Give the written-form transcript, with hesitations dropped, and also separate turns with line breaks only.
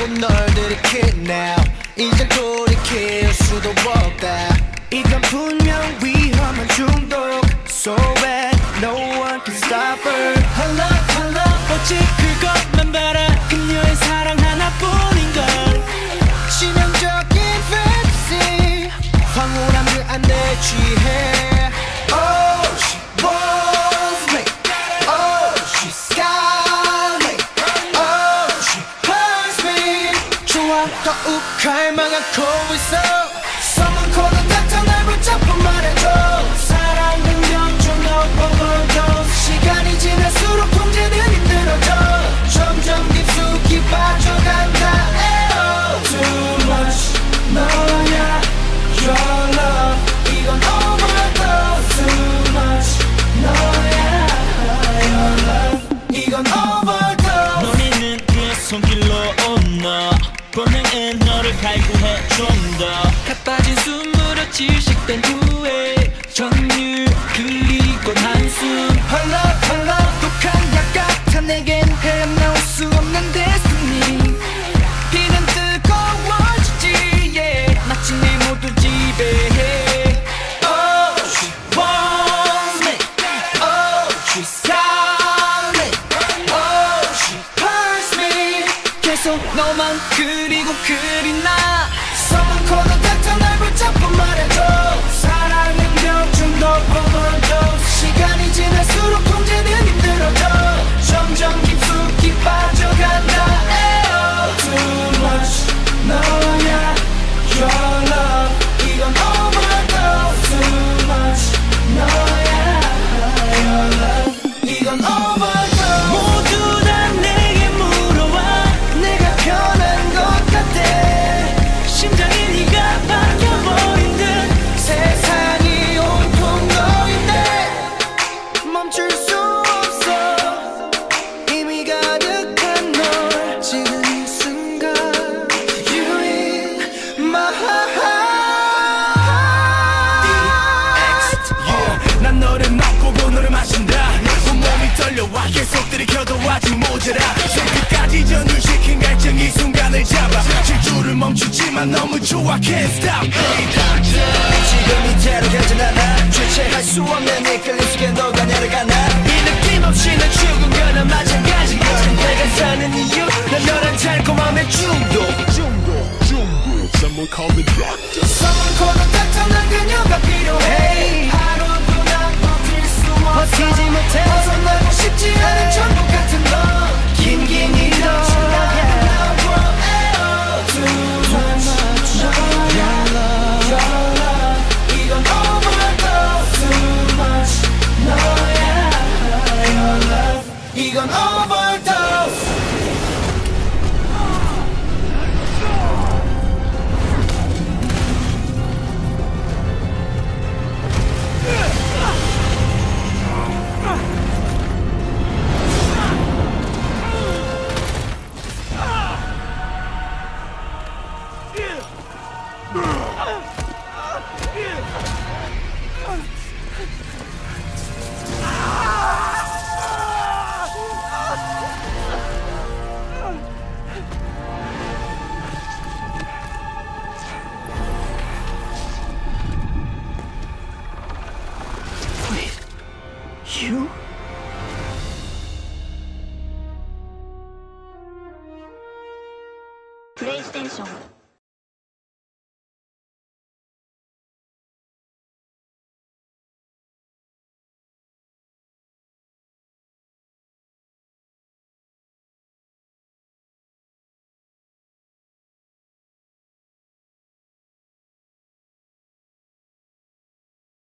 자꾸 널 들이킬 now 이제 돌이킬 수도 없다. 이건 분명 위험한 중독. So bad, no one can stop her. Her love, 오직 그것만 바라. 그녀의 사랑 하나뿐인걸. 치명적인 fantasy. 황홀한 그 안에 취해. Oh, she wants me. Oh, she's got me. Oh, she hurts me. 좋아, 더욱 갈망하고 있어. Someone call the doctor, 날 붙잡고 말해줘. 사랑은 명중 overdose. 시간이 지날수록 통제는 힘들어져. 점점 깊숙이 빠져간다. Oh, too much 너야 your love. 이건 overdose. Too much 너야 your love. 이건 overdose.
너희는 그의 손길로 온너 본능에 너를 갈구해 좀 더 가빠진 숨으로 질식된 후에 정류 그리고 한숨.
Her love 독한 약 같아. 내겐 헤어나올 수 없는 destiny. 비는 뜨거워지지 yeah. 마치 내 모두 지배해. Oh, she wants me. Oh, she's got me. Oh, she hurts me. 계속 너만 그리고 그리나. Someone call the doctor, 날 붙잡고 말해줘. 사랑은 병중독 overdose. 시간이 지날수록 통제는 힘들어져. 점점 깊숙이 빠져간다. Oh, too much 너야 your love. 이건 overdose. Too much 너야 your love. 이건 overdose.
모두 다 내게 물어와
내가 변한 것 같아.
심장이 네가 바뀌어버린 듯
세상이 온통 너인데 멈출 수 없어. 이미 가득한 널 지금 이 순간. You in my heart.
Yeah, 난 너를 맛보고 너를 마신다. 온몸이 떨려와 계속 들이켜도 아직 모자라. 새끝까지 전율시킨 갈증 이 순간을 잡아. 질주를 멈추지만 너무 좋아 Can't stop. Hey doctor,
지금 이대로 가진 않아. 주체할 수 없는 이끌림 속에 너가 내려가나.
이 느낌 없이 난 죽은 거나 마찬가지야. 내가 사는 이유 난 너란 달콤함의 중독. Someone call the doctor.
Someone call the doctor. 난 그녀가 필요해. 하루도 난 버틸 수 없어.
버티지 못해.
벗어나고 싶지 않은 천국 같은 너. 긴긴히 너. Too much your love. 이건 overdose. Too much 너야 your love. 이건 overdose.
You?
플레이스테이션